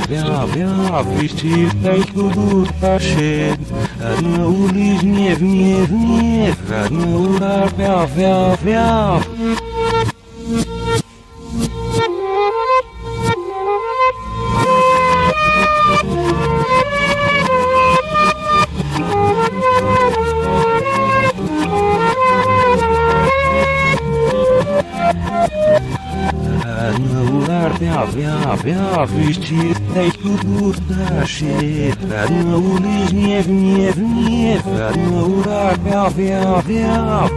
via, wyścigaj kudur pashed, na ulic gniew, na urar via. Via, wyścigaj kudur pashed, na ulic gniew, na urar via.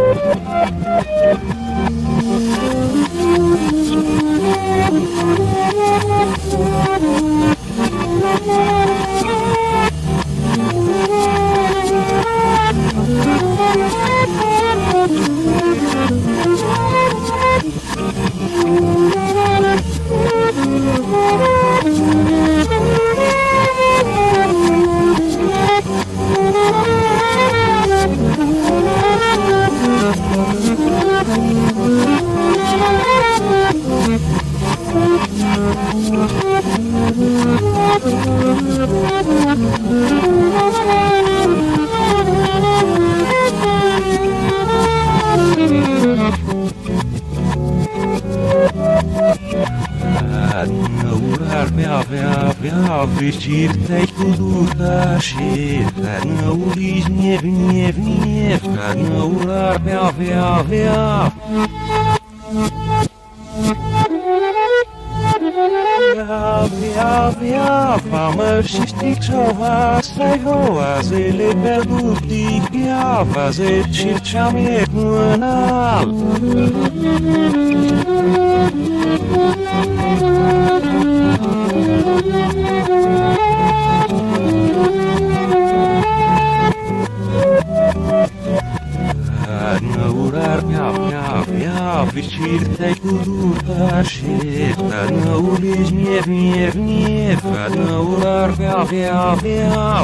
Via, wyścigaj kudur pashed, na ulic gniew, na urar via. Via, vamos esticar as ele pergunti via, fazer chame manual. Na urar via, wyścigaj kudur pashed, na ulic gniew, na urar via.